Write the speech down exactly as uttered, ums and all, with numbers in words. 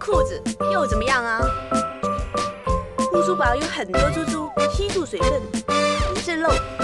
裤子又怎么样啊？护珠宝有很多珠珠吸住水分，不是漏